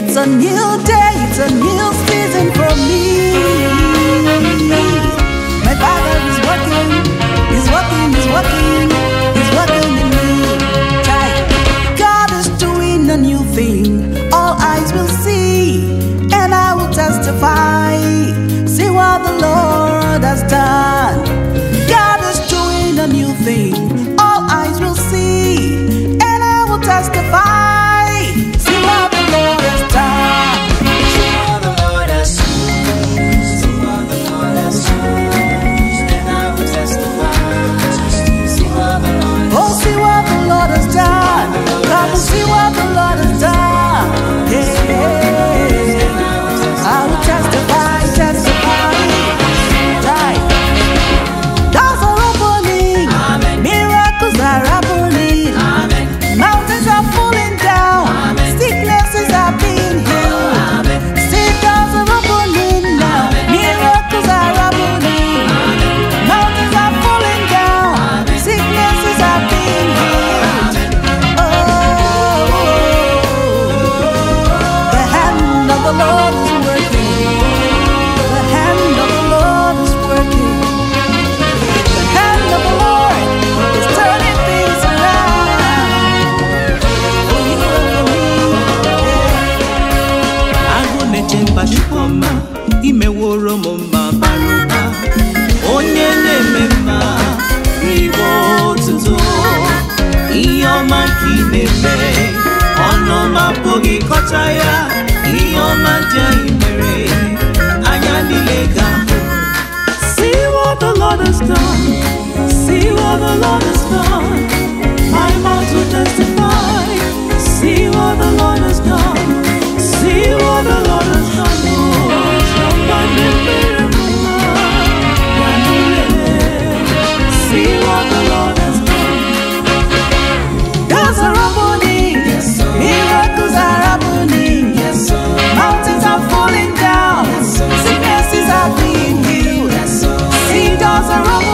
It's a new day, it's a new season for me. My Father is working, He's working, He's working, He's working in me. God is doing a new thing, all eyes will see, and I will testify. See what the Lord has done. God is doing a new thing, all eyes will see, and I will testify. See what the Lord has done. See what the Lord has done. See what the Lord has done, and I will testify. See what the Lord has done. Oh, see what the Lord has done. Come and see what the Lord has done. Yeah, I will testify, testify. Right. Doors are opening. Amen. Miracles are happening. Amen. Mountains are falling down. Amen. Sicknesses are being healed. Amen. See, doors are opening now. Miracles are happening. Mountains are falling down. Sicknesses are being healed. Oh, the hand of the Lord is working. The hand of the Lord is working. The hand of the Lord is turning things around for you and for me. Agụneche mkpachukwu imeworo m mma baruba onye na-eme mma ribo otuto ihe ọma ka ị na-eme ọnụ m apụghị ịkọcha ya ihe ọma dị anyị mere anya niile ga-ahụ. See what the Lord has done. See what the Lord has done. My mouth will testify. See what the Lord has done. See what the Lord has done. Oh, somebody pray for me. See what the Lord has done. Doors are opening. Miracles are happening. Mountains are falling down. Sicknesses are being healed. See, doors are opening.